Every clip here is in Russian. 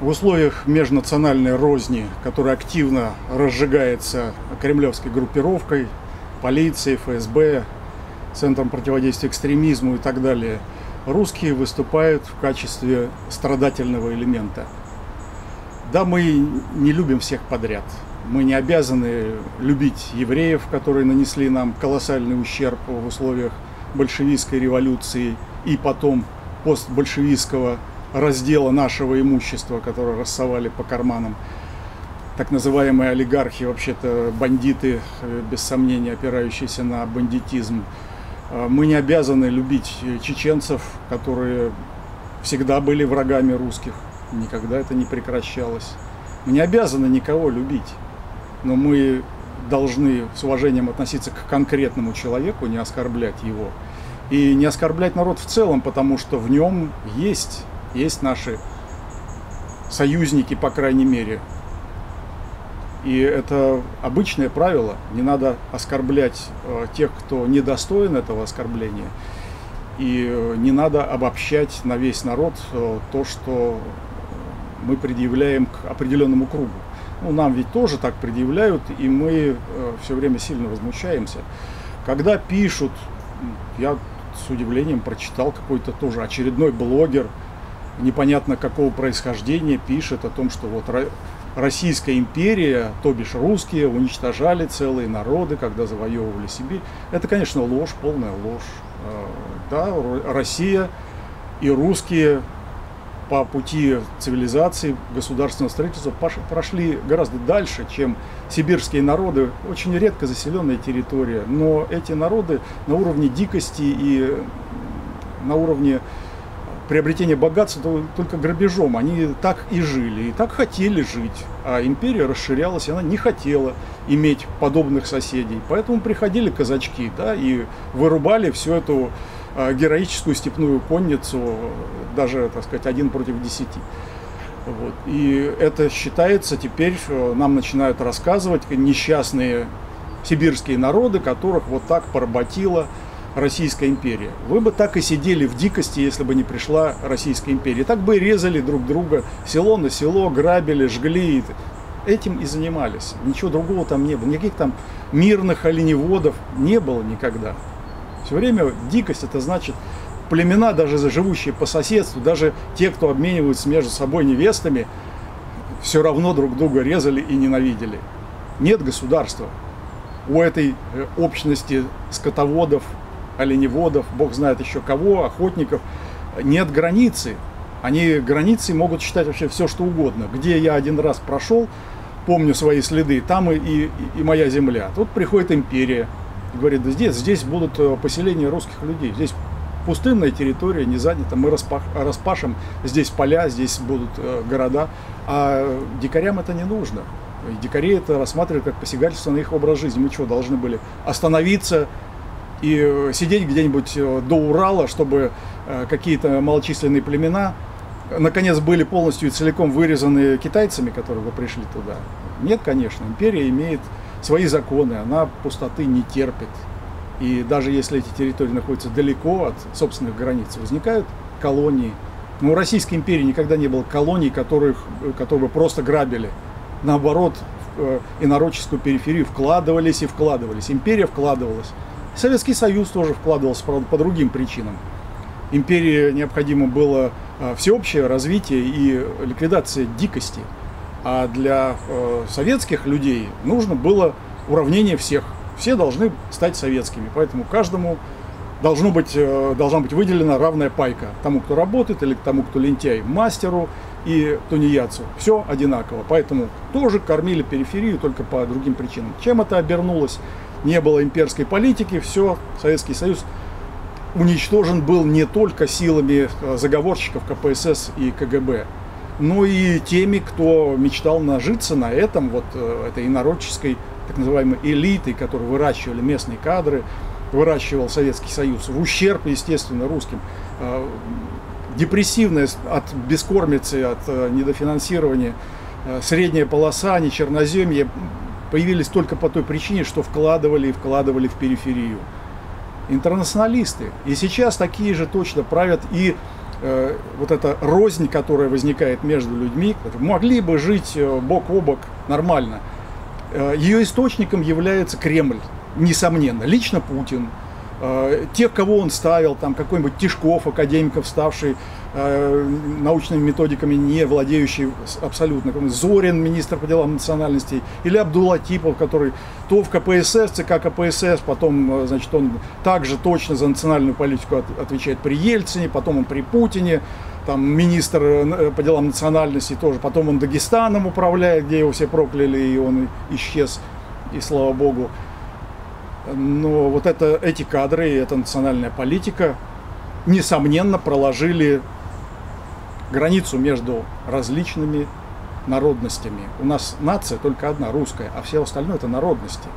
В условиях межнациональной розни, которая активно разжигается кремлевской группировкой, полицией, ФСБ, Центром противодействия экстремизму и так далее, русские выступают в качестве страдательного элемента. Да, мы не любим всех подряд. Мы не обязаны любить евреев, которые нанесли нам колоссальный ущерб в условиях большевистской революции и потом постбольшевистского раздела нашего имущества, которое рассовали по карманам. Так называемые олигархи, вообще-то бандиты, без сомнения, опирающиеся на бандитизм. Мы не обязаны любить чеченцев, которые всегда были врагами русских. Никогда это не прекращалось. Мы не обязаны никого любить, но мы должны с уважением относиться к конкретному человеку, не оскорблять его. И не оскорблять народ в целом, потому что в нем есть наши союзники, по крайней мере. И это обычное правило. Не надо оскорблять тех, кто недостоин этого оскорбления. И не надо обобщать на весь народ то, что мы предъявляем к определенному кругу. Ну, нам ведь тоже так предъявляют, и мы все время сильно возмущаемся. Когда пишут, я с удивлением прочитал, какой-то тоже очередной блогер, непонятно какого происхождения, пишет о том, что вот Российская империя, то бишь русские, уничтожали целые народы, когда завоевывали Сибирь. Это, конечно, ложь, полная ложь. Да, Россия и русские по пути цивилизации, государственного строительства прошли гораздо дальше, чем сибирские народы. Очень редко заселенная территория, но эти народы на уровне дикости и на уровне приобретения богатства только грабежом. Они так и жили, и так хотели жить. А империя расширялась, и она не хотела иметь подобных соседей. Поэтому приходили казачки, да, и вырубали всю эту героическую степную конницу, даже, так сказать, 1 против 10. Вот. И это считается теперь, нам начинают рассказывать несчастные сибирские народы, которых вот так поработила Российская империя. Вы бы так и сидели в дикости, если бы не пришла Российская империя. Так бы и резали друг друга, село на село, грабили, жгли. Этим и занимались. Ничего другого там не было. Никаких там мирных оленеводов не было никогда. Все время дикость — это значит племена, даже живущие по соседству, даже те, кто обмениваются между собой невестами, все равно друг друга резали и ненавидели. Нет государства. У этой общности скотоводов, оленеводов, бог знает еще кого, охотников, нет границы. Они границей могут считать вообще все, что угодно. Где я один раз прошел, помню свои следы, там и моя земля. Тут приходит империя, говорит, да здесь будут поселения русских людей, здесь пустынная территория, не занята, мы распашем здесь поля, здесь будут города, а дикарям это не нужно. Дикари это рассматривают как посягательство на их образ жизни. Мы что, должны были остановиться и сидеть где-нибудь до Урала, чтобы какие-то малочисленные племена наконец были полностью и целиком вырезаны китайцами, которые пришли туда? Нет, конечно. Империя имеет свои законы, она пустоты не терпит. И даже если эти территории находятся далеко от собственных границ, возникают колонии. Но у Российской империи никогда не было колоний, которые бы просто грабили. Наоборот, в инородческую периферию вкладывались и вкладывались. Империя вкладывалась. Советский Союз тоже вкладывался, правда, по другим причинам. Империи необходимо было всеобщее развитие и ликвидация дикости. А для советских людей нужно было уравнение всех. Все должны стать советскими. Поэтому каждому должна быть выделена равная пайка. Тому, кто работает, или тому, кто лентяй, мастеру и тунеядцу. Все одинаково. Поэтому тоже кормили периферию, только по другим причинам. Чем это обернулось? Не было имперской политики, все, Советский Союз уничтожен был не только силами заговорщиков КПСС и КГБ, но и теми, кто мечтал нажиться на этом, вот этой инородческой, так называемой элитой, которые выращивали местные кадры, выращивал Советский Союз, в ущерб, естественно, русским. Депрессивная от бескормицы, от недофинансирования, средняя полоса, не черноземье появились только по той причине, что вкладывали в периферию. Интернационалисты. И сейчас такие же точно правят и вот эта рознь, которая возникает между людьми, которые могли бы жить бок о бок нормально, ее источником является Кремль, несомненно, лично Путин. Тех, кого он ставил, там какой-нибудь Тишков, академиков, ставший научными методиками, не владеющий абсолютно, Зорин, министр по делам национальностей, или Абдул-Латипов, который то в КПСС, ЦК КПСС, потом, значит, он также точно за национальную политику отвечает при Ельцине, потом он при Путине, там министр по делам национальностей тоже, потом он Дагестаном управляет, где его все прокляли, и он исчез, и слава богу. Но вот эти кадры и эта национальная политика, несомненно, проложили границу между различными народностями. У нас нация только одна, русская, а все остальное это народности.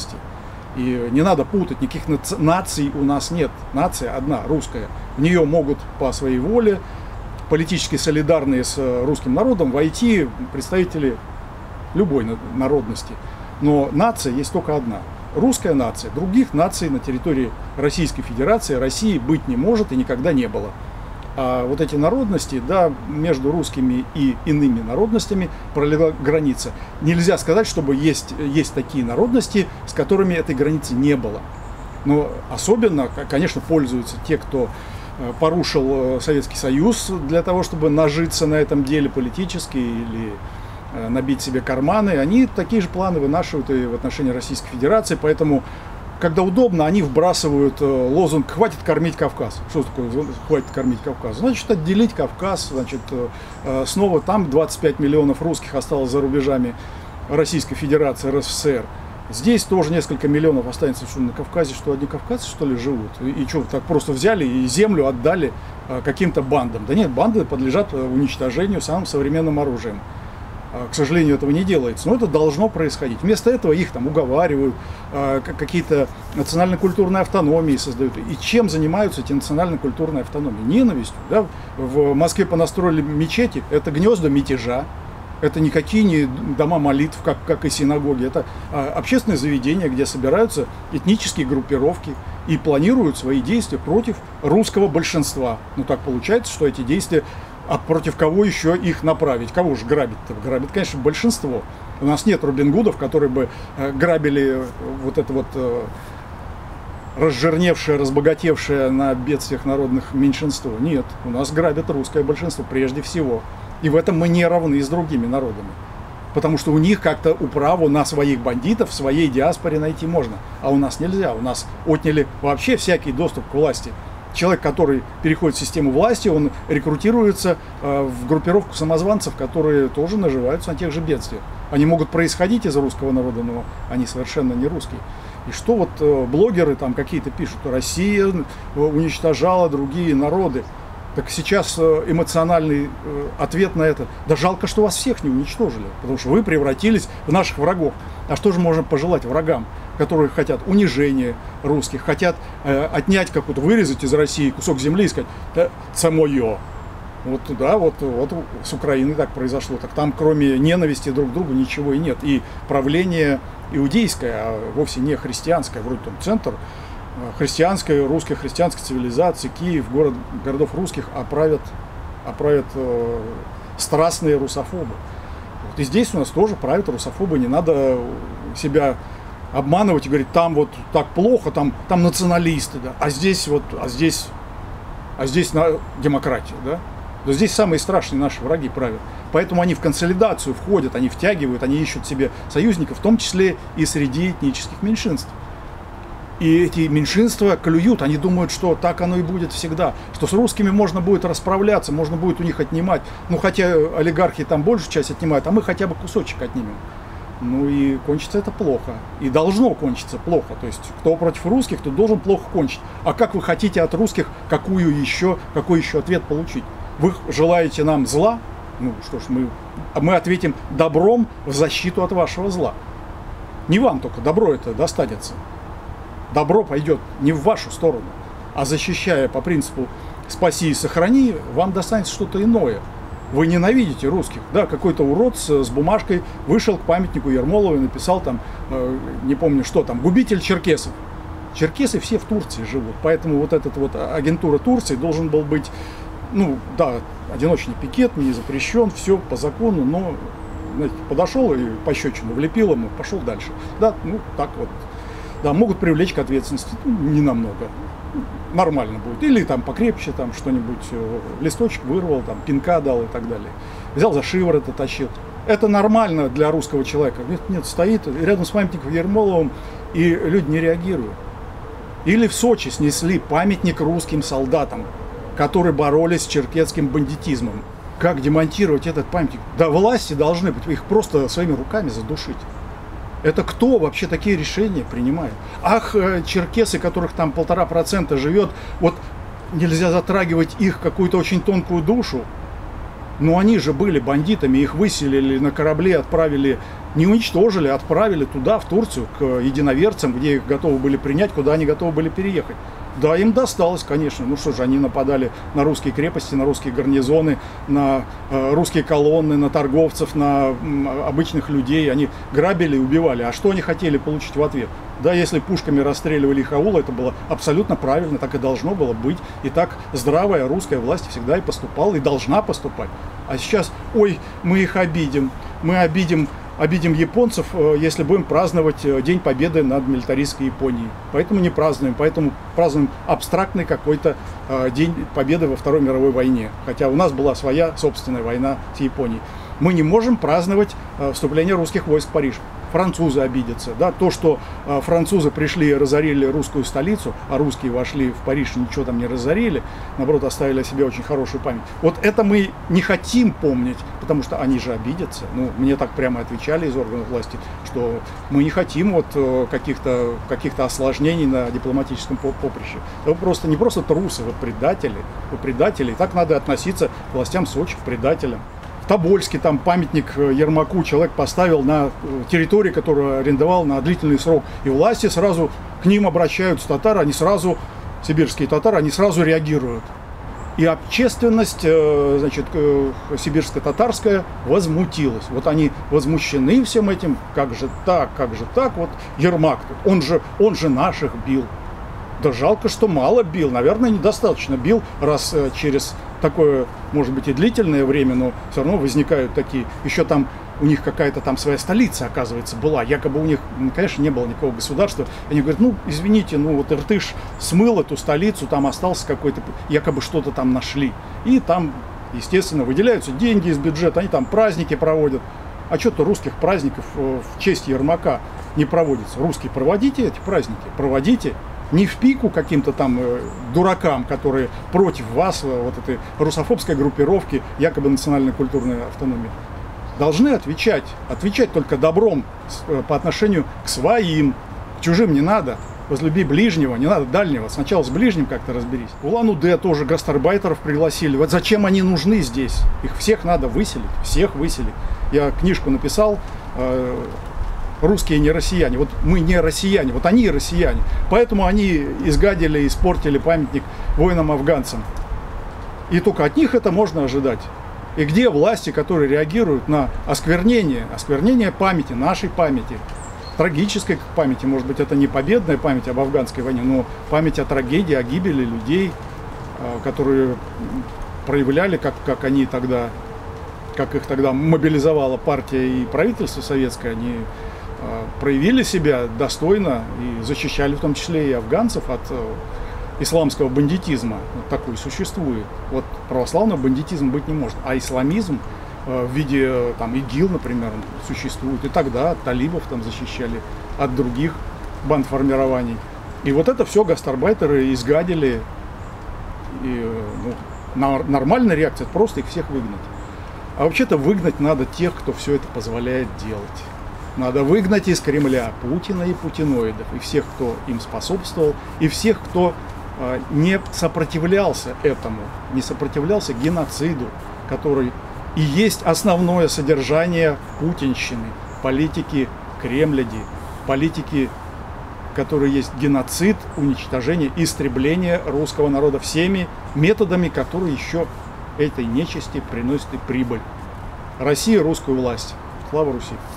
И не надо путать, никаких наций у нас нет. Нация одна, русская. В нее могут по своей воле, политически солидарные с русским народом, войти представители любой народности. Но нация есть только одна. Русская нация. Других наций на территории Российской Федерации, России быть не может и никогда не было. А вот эти народности, да, между русскими и иными народностями пролегла граница. Нельзя сказать, чтобы есть такие народности, с которыми этой границы не было. Но особенно, конечно, пользуются те, кто порушил Советский Союз для того, чтобы нажиться на этом деле политически или набить себе карманы. Они такие же планы вынашивают и в отношении Российской Федерации, поэтому, когда удобно, они вбрасывают лозунг «Хватит кормить Кавказ». Что такое «Хватит кормить Кавказ»? Значит, отделить Кавказ, значит, снова там 25 миллионов русских осталось за рубежами Российской Федерации, РСФСР. Здесь тоже несколько миллионов останется, что на Кавказе, что одни кавказцы, что ли, живут. И что, так просто взяли и землю отдали каким-то бандам? Да нет, банды подлежат уничтожению самым современным оружием. К сожалению, этого не делается, но это должно происходить. Вместо этого их там уговаривают, какие-то национально-культурные автономии создают. И чем занимаются эти национально-культурные автономии? Ненавистью. Да? В Москве понастроили мечети, это гнезда мятежа, это никакие не дома молитв, как и синагоги. Это общественные заведения, где собираются этнические группировки и планируют свои действия против русского большинства. Ну так получается, что эти действия... А против кого еще их направить? Кого же грабить-то? Грабит, конечно, большинство. У нас нет Робин Гудов, которые бы грабили вот это вот разжирневшее, разбогатевшее на бедствиях народных меньшинство. Нет, у нас грабят русское большинство прежде всего. И в этом мы не равны с другими народами. Потому что у них как-то управу на своих бандитов в своей диаспоре найти можно. А у нас нельзя. У нас отняли вообще всякий доступ к власти. Человек, который переходит в систему власти, он рекрутируется в группировку самозванцев, которые тоже наживаются на тех же бедствиях. Они могут происходить из русского народа, но они совершенно не русские. И что вот блогеры там какие-то пишут, Россия уничтожала другие народы. Так сейчас эмоциональный ответ на это, да жалко, что вас всех не уничтожили, потому что вы превратились в наших врагов. А что же можно пожелать врагам, которые хотят унижения русских, хотят отнять какую-то, вырезать из России кусок земли и сказать, да, это мое. Вот туда, вот с Украиной так произошло. Так там, кроме ненависти друг к другу, ничего и нет. И правление иудейское, а вовсе не христианское, вроде там центр христианской, русской христианской цивилизации, Киев, городов русских оправят страстные русофобы. Вот и здесь у нас тоже правят русофобы, не надо себя обманывать и говорить, там вот так плохо, там националисты, да, а здесь демократия, да. Но здесь самые страшные наши враги правят. Поэтому они в консолидацию входят, они втягивают, они ищут себе союзников, в том числе и среди этнических меньшинств. И эти меньшинства клюют, они думают, что так оно и будет всегда, что с русскими можно будет расправляться, можно будет у них отнимать. Ну, хотя олигархи там большую часть отнимают, а мы хотя бы кусочек отнимем. Ну и кончится это плохо. И должно кончиться плохо. То есть, кто против русских, тот должен плохо кончить. А как вы хотите от русских какой еще ответ получить? Вы желаете нам зла? Ну что ж, мы ответим добром в защиту от вашего зла. Не вам только добро это достанется. Добро пойдет не в вашу сторону, а защищая по принципу «спаси и сохрани», вам достанется что-то иное. Вы ненавидите русских. Да, какой-то урод с бумажкой вышел к памятнику Ермолову и написал там, не помню что там, «Губитель черкесов». Черкесы все в Турции живут, поэтому вот эта вот агентура Турции должен был быть Ну, да, одиночный пикет не запрещен, все по закону, но, знаете, подошел и пощечину влепил ему, пошел дальше. Да, ну, так вот. Да, могут привлечь к ответственности, не намного. Нормально будет. Или там покрепче, там что-нибудь, листочек вырвал, там пинка дал и так далее. Взял за шиворот, оттащил. Это нормально для русского человека. Нет, стоит рядом с памятником Ермоловым, и люди не реагируют. Или в Сочи снесли памятник русским солдатам, которые боролись с черкесским бандитизмом. Как демонтировать этот памятник? Да, власти должны быть, их просто своими руками задушить. Это кто вообще такие решения принимает? Ах, черкесы, которых там 1,5% живет, вот нельзя затрагивать их какую-то очень тонкую душу. Но они же были бандитами, их выселили на корабле, отправили, не уничтожили, отправили туда, в Турцию, к единоверцам, где их готовы были принять, куда они готовы были переехать. Да, им досталось, конечно. Ну что же, они нападали на русские крепости, на русские гарнизоны, на русские колонны, на торговцев, на обычных людей. Они грабили и убивали. А что они хотели получить в ответ? Да, если пушками расстреливали их аулы, это было абсолютно правильно, так и должно было быть. И так здравая русская власть всегда и поступала, и должна поступать. А сейчас, ой, мы их обидим, мы обидим японцев, если будем праздновать День Победы над милитаристской Японией. Поэтому не празднуем, поэтому празднуем абстрактный какой-то День Победы во Второй мировой войне. Хотя у нас была своя собственная война с Японией. Мы не можем праздновать вступление русских войск в Париж. Французы обидятся. Да? То, что французы пришли и разорили русскую столицу, а русские вошли в Париж и ничего там не разорили, наоборот, оставили о себе очень хорошую память. Вот это мы не хотим помнить, потому что они же обидятся. Ну, мне так прямо отвечали из органов власти, что мы не хотим вот каких-то осложнений на дипломатическом поприще. Вы просто не просто трусы, вы предатели. И так надо относиться к властям Сочи, к предателям. В Тобольске там памятник Ермаку человек поставил на территории, которую арендовал на длительный срок. И власти сразу к ним обращаются, татары, они сразу, сибирские татары, они сразу реагируют. И общественность, значит, сибирско-татарская возмутилась. Вот они возмущены всем этим. Как же так, вот Ермак, он же наших бил. Да жалко, что мало бил, наверное, недостаточно бил, раз через такое, может быть, и длительное время, но все равно возникают такие. Еще там у них какая-то там своя столица, оказывается, была. Якобы у них, конечно, не было никакого государства. Они говорят, ну, извините, ну вот Иртыш смыл эту столицу, там остался какой-то, якобы что-то там нашли. И там, естественно, выделяются деньги из бюджета, они там праздники проводят. А что-то русских праздников в честь Ермака не проводится. Русские, проводите эти праздники, проводите. Не в пику каким-то там дуракам, которые против вас, вот этой русофобской группировки, якобы национальной культурной автономии. Должны отвечать только добром по отношению к своим. К чужим не надо. Возлюби ближнего, не надо дальнего. Сначала с ближним как-то разберись. Улан-Удэ тоже гастарбайтеров пригласили. Вот зачем они нужны здесь? Их всех надо выселить. Всех выселить. Я книжку написал «Русские не россияне». Вот мы не россияне, вот они россияне. Поэтому они изгадили, испортили памятник воинам-афганцам. И только от них это можно ожидать. И где власти, которые реагируют на осквернение памяти, нашей памяти, трагической памяти, может быть, это не победная память об афганской войне, но память о трагедии, о гибели людей, которые проявляли, как их тогда мобилизовала партия и правительство советское, они проявили себя достойно и защищали в том числе и афганцев от исламского бандитизма. Вот такой существует. Вот православного бандитизма быть не может. А исламизм в виде там ИГИЛ, например, существует. И тогда талибов там защищали от других бандформирований. И вот это все гастарбайтеры изгадили. И нормальная реакция — это просто их всех выгнать. А вообще-то выгнать надо тех, кто все это позволяет делать. Надо выгнать из Кремля Путина и путиноидов, и всех, кто им способствовал, и всех, кто не сопротивлялся этому, не сопротивлялся геноциду, который и есть основное содержание путинщины, политики Кремляди, политики, которая есть геноцид, уничтожение, истребление русского народа всеми методами, которые еще этой нечисти приносят и прибыль. Россия — русскую власть. Слава Руси!